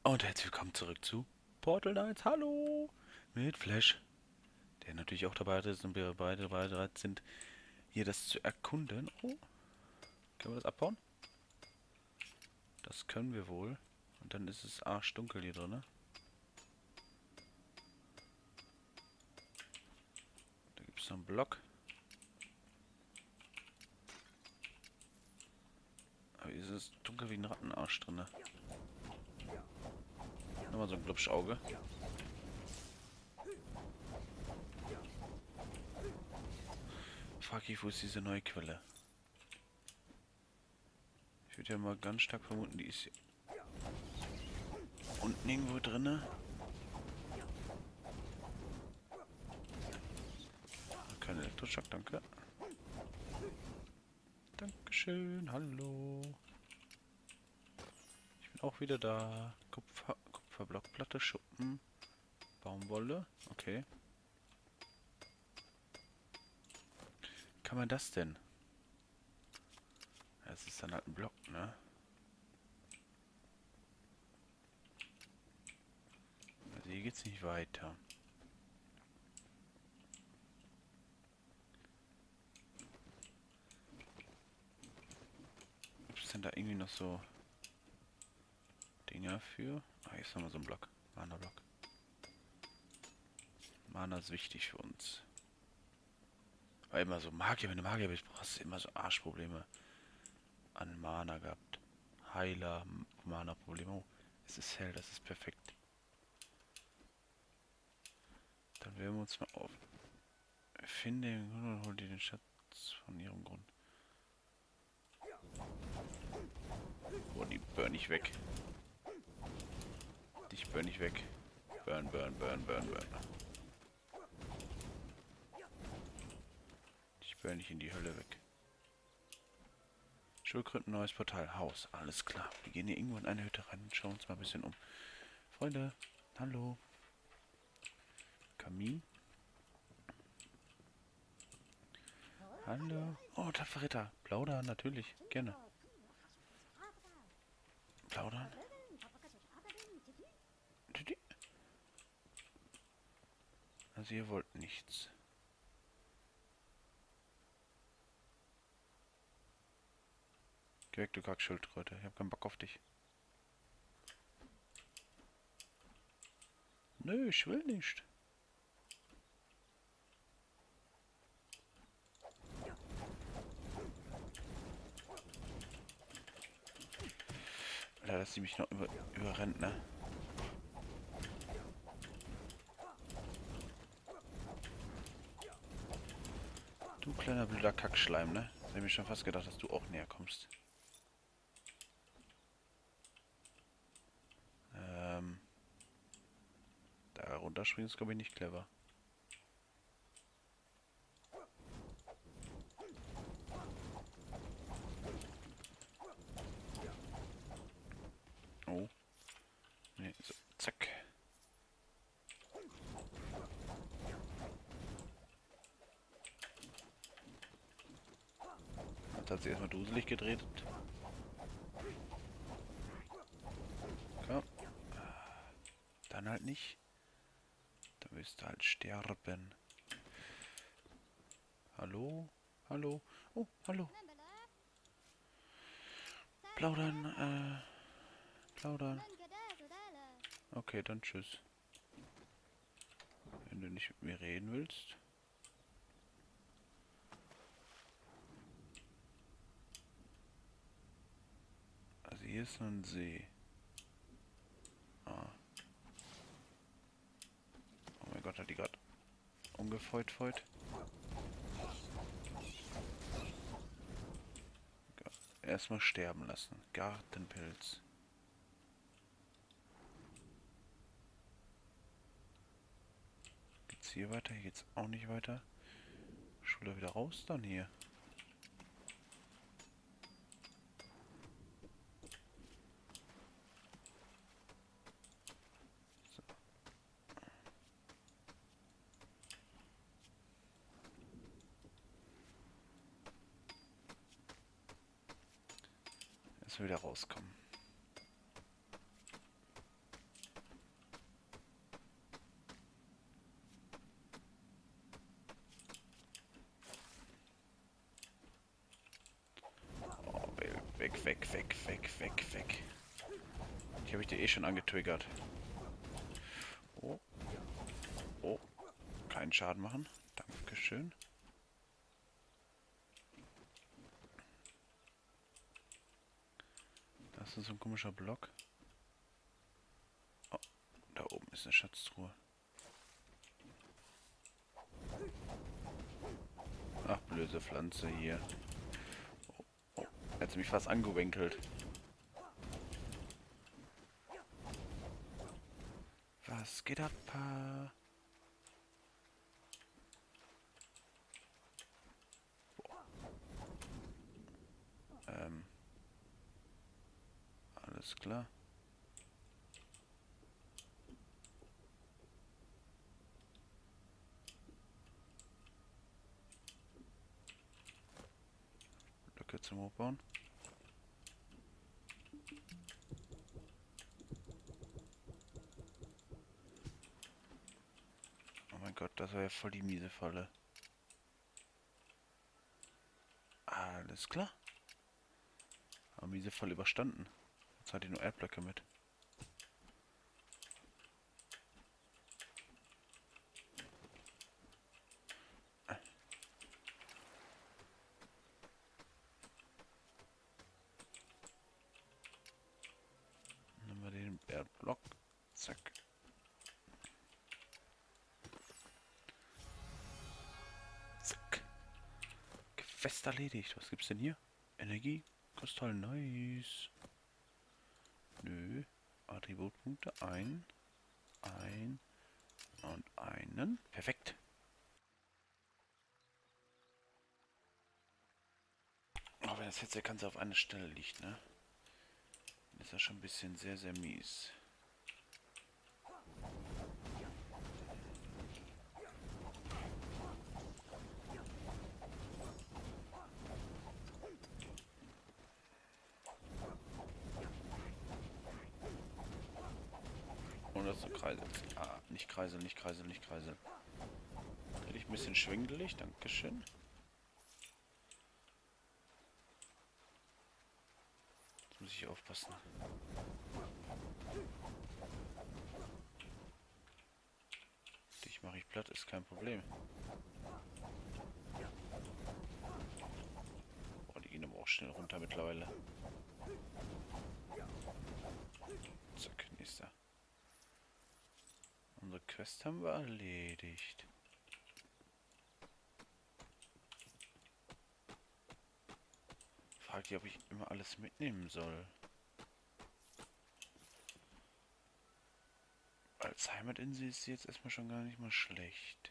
Und herzlich willkommen zurück zu Portal Knights. Hallo! Mit Flash, der natürlich auch dabei ist und wir beide bereit sind, hier das zu erkunden. Oh, können wir das abbauen? Das können wir wohl. Und dann ist es arschdunkel hier drin. Da gibt es noch einen Block. Aber hier ist es dunkel wie ein Rattenarsch drin. Nochmal so ein Glubschauge. Frag ich, wo ist diese neue Quelle? Ich würde ja mal ganz stark vermuten, die ist hier unten irgendwo drin. Kein Elektroschock, danke. Dankeschön, hallo. Ich bin auch wieder da. Kupferblockplatte, Schuppen, Baumwolle. Okay. Kann man das denn? Das ist dann halt ein Block, ne? Also hier geht's nicht weiter. Gibt es denn da irgendwie noch so Dinger für? Ah, hier ist nochmal so ein Block. Mana-Block. Mana ist wichtig für uns. War immer so Magier, wenn du Magier bist, brauchst du immer so Arschprobleme an Mana gehabt. Heiler, Mana-Probleme. Oh, es ist hell, das ist perfekt. Dann werden wir uns mal auf. Finde den Grund und hol dir den Schatz von ihrem Grund. Oh, die burn ich weg. Dich burn ich weg. Burn, burn, burn, burn, burn. Dich burn ich in die Hölle weg. Schulkrücken, neues Portal, Haus, alles klar. Wir gehen hier irgendwo in eine Hütte rein und schauen uns mal ein bisschen um. Freunde, hallo. Kamin. Hallo. Oh, tapfer Ritter. Plaudern, natürlich. Gerne. Plaudern. Also ihr wollt nichts. Geh weg, du Kackschildkröte. Ich hab keinen Bock auf dich. Nö, ich will nicht. Alter, dass sie mich noch überrennt, ne? Du kleiner blöder Kackschleim, ne? Das hab ich mir schon fast gedacht, dass du auch näher kommst. Da runterspringen ist, glaube ich, nicht clever. Oh. Ne, so, zack. Jetzt hat sie erstmal duselig gedreht. Komm. Dann halt nicht. Dann wirst du halt sterben. Hallo? Hallo? Oh, hallo. Plaudern, plaudern. Okay, dann tschüss. Wenn du nicht mit mir reden willst. Also hier ist noch ein See. Ah. Oh mein Gott, hat die gerade umgefeut. Erstmal sterben lassen. Gartenpilz. Geht's hier weiter? Hier geht's auch nicht weiter. Schule wieder raus dann hier. So. Erst wieder rauskommen. weg, weg, weg, weg, weg. Die habe ich dir eh schon angetriggert. Oh. Oh. Keinen Schaden machen. Dankeschön. Das ist so ein komischer Block. Oh, da oben ist eine Schatztruhe. Ach, blöde Pflanze hier. Oh, oh. Hat sie mich fast angewenkelt. Was geht ab? Alles klar. Blöcke zum Hochbauen. Oh mein Gott, das war ja voll die miese Falle. Alles klar. Haben diese Falle überstanden. Jetzt hat die nur Erdblöcke mit. Nehmen wir den Erdblock. Zack. Zack. Quest erledigt. Was gibt's denn hier? Energie. Kristall. Nice. Nö. Attributpunkte. Ein und einen. Perfekt. Aber wenn das jetzt der ganze auf einer Stelle liegt, ne? Dann ist das schon ein bisschen sehr, sehr mies. Und das so Kreisel. Ah, nicht Kreisel, nicht Kreisel, nicht Kreisel. Hätte ich ein bisschen schwindelig, dankeschön. Jetzt muss ich aufpassen. Dich mache ich platt, ist kein Problem. Boah, die gehen aber auch schnell runter mittlerweile. Zack, nächster. Unsere Quest haben wir erledigt. Fragt ihr, ob ich immer alles mitnehmen soll. Als Heimatinsel ist sie jetzt erstmal schon gar nicht mal schlecht.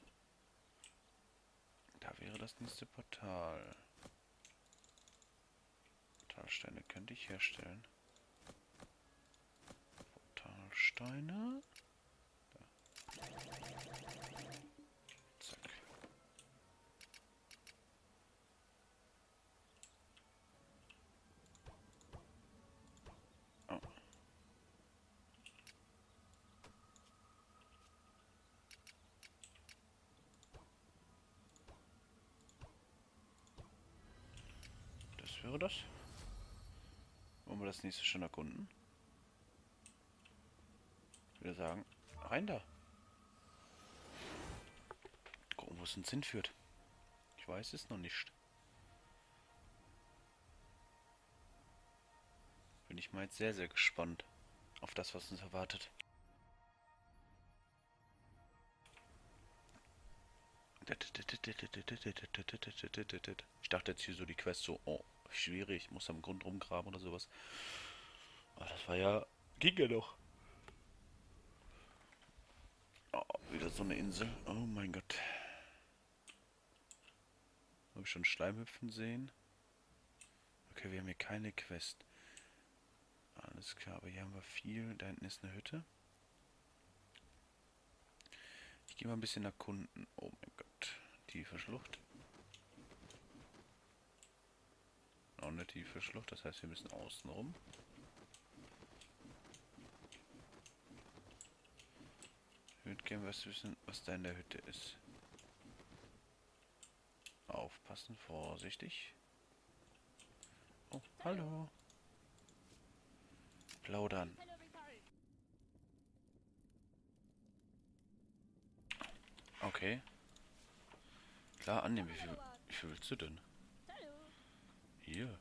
Da wäre das nächste Portal. Portalsteine könnte ich herstellen. Portalsteine. Da. Zack. Oh. Das wäre das. Wollen wir das nächste schon erkunden? Ich würde sagen, rein da. Gucken, wo es uns hinführt. Ich weiß es noch nicht. Bin ich mal jetzt sehr, sehr gespannt auf das, was uns erwartet. Ich dachte jetzt hier so die Quest so, oh, schwierig, ich muss am Grund rumgraben oder sowas. Aber das war ja, ging ja doch. Oh, wieder so eine Insel. Oh mein Gott. Habe ich schon Schleimhüpfen sehen? Okay, wir haben hier keine Quest. Alles klar, aber hier haben wir viel. Da hinten ist eine Hütte. Ich gehe mal ein bisschen erkunden. Oh mein Gott. Tiefe Schlucht. Auch eine tiefe Schlucht, das heißt wir müssen außen rum. Ich würde gerne wissen, was da in der Hütte ist. Aufpassen, vorsichtig. Oh, Hallo. Plaudern. Okay. Klar, annehmen. Wie viel willst du denn? Hier.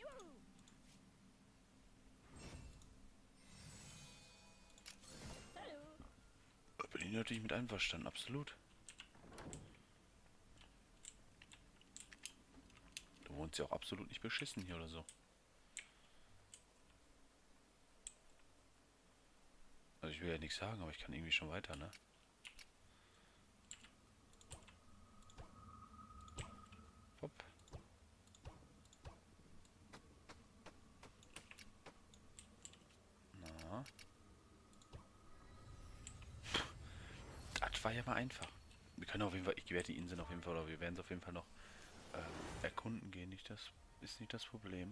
Da bin ich natürlich mit einverstanden, absolut. Du wohnst ja auch absolut nicht beschissen hier oder so. Also ich will ja nichts sagen, aber ich kann irgendwie schon weiter, ne? Hopp. Na. Das war ja mal einfach. Wir können auf jeden Fall, ich werde die Inseln auf jeden Fall, oder wir werden es auf jeden Fall noch erkunden gehen. Nicht das, ist nicht das Problem.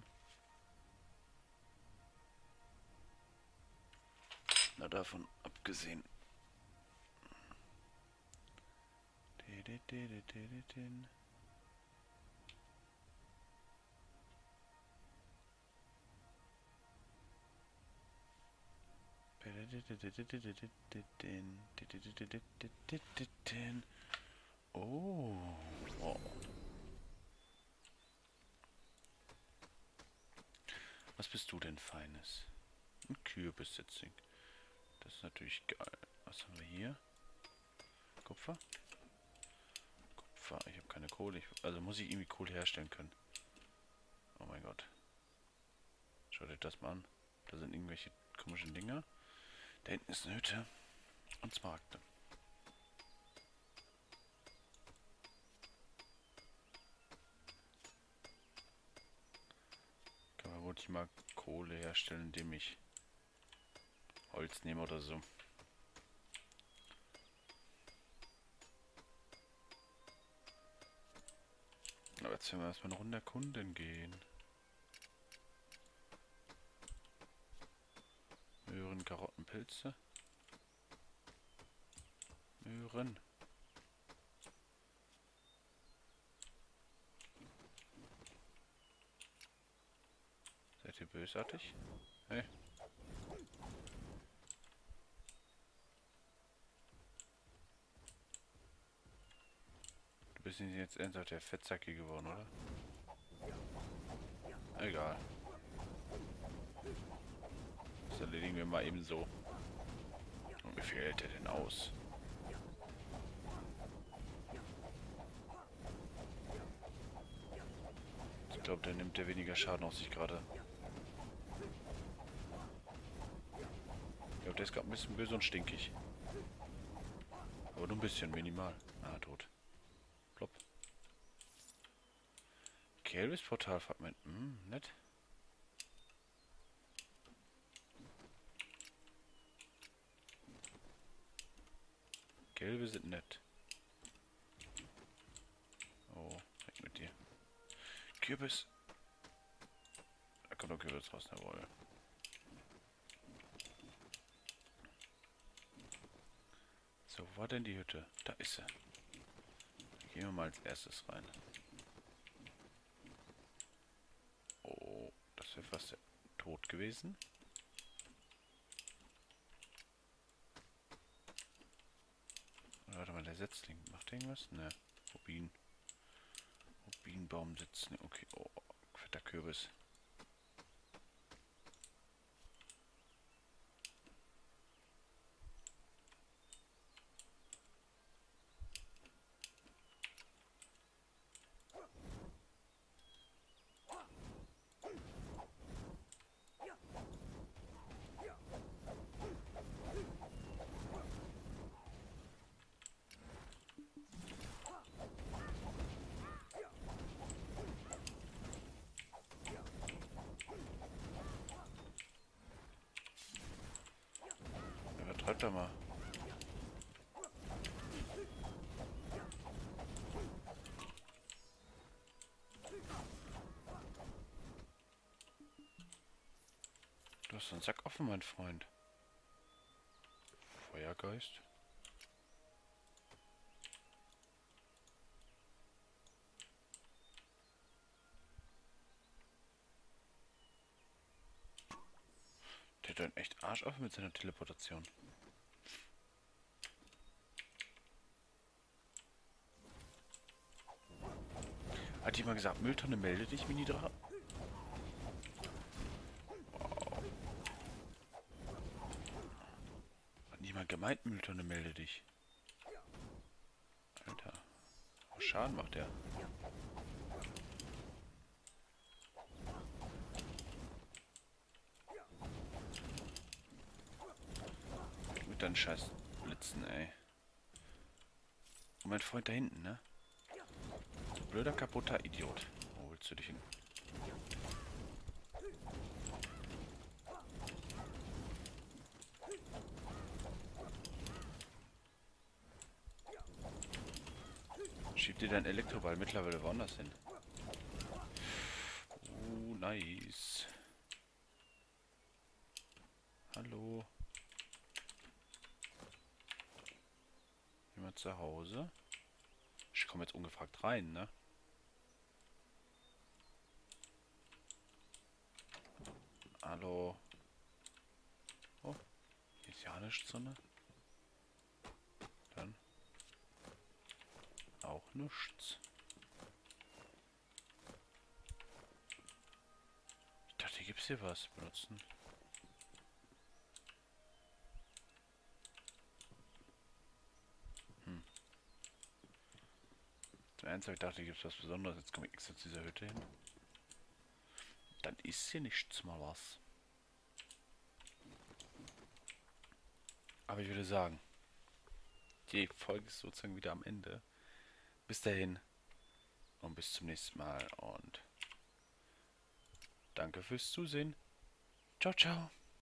Na, davon abgesehen. Oh. Wow. Was bist du denn Feines? Ein Kürbissetzling. Das ist natürlich geil. Was haben wir hier? Kupfer? Kupfer. Ich habe keine Kohle. Also muss ich irgendwie Kohle herstellen können. Oh mein Gott. Schaut euch das mal an. Da sind irgendwelche komischen Dinger. Da hinten ist eine Hütte. Und Smaragde. Kann man wohl nicht mal Kohle herstellen, indem ich Holz nehme oder so. Aber jetzt werden wir erstmal eine Runde erkunden gehen. Möhren, Karotten, Pilze. Möhren. Seid ihr bösartig? Hey. Du bist jetzt ernsthaft der Fettzacki geworden, oder? Egal. Das erledigen wir mal eben so. Und wie viel hält der denn aus? Ich glaube, der nimmt ja weniger Schaden auf sich gerade. Ich glaube, der ist gerade ein bisschen böse und stinkig. Aber nur ein bisschen, minimal. Ah, tot. Plopp. Kelvis-Portal-Fragment. Nett. Gelbe sind nett. Oh, weg mit dir. Kürbis. Da kommt doch Kürbis raus, jawohl. So, wo war denn die Hütte? Da ist sie. Da gehen wir mal als erstes rein. Oh, das wäre fast tot gewesen. Warte mal, der Setzling. Macht der irgendwas? Ne. Rubin. Rubinbaum sitzen. Okay, oh, fetter Kürbis. Ja, vertreibt er mal. Du hast einen Sack offen, mein Freund. Feuergeist. Der dann echt Arsch auf mit seiner Teleportation. Hat jemand gesagt, Mülltonne, melde dich, Mini-Drache? Wow. Hat niemand gemeint, Mülltonne, melde dich? Alter. Was Schaden macht der? Mit deinen scheiß Blitzen, ey. Und mein Freund da hinten, ne? Blöder, kaputter Idiot. Wo willst du dich hin? Schieb dir deinen Elektroball mittlerweile woanders hin. Nice. Hallo. Jemand zu Hause? Ich komme jetzt ungefragt rein, ne? Hallo. Oh, hier ist ja nichts drin. Dann auch nichts. Ich dachte, hier gibt es hier was benutzen. Zum Ernst, ich dachte, hier gibt es was Besonderes. Jetzt komme ich extra zu dieser Hütte hin. Dann ist hier nichts mal was. Aber ich würde sagen, die Folge ist sozusagen wieder am Ende. Bis dahin und bis zum nächsten Mal und danke fürs Zusehen. Ciao, ciao.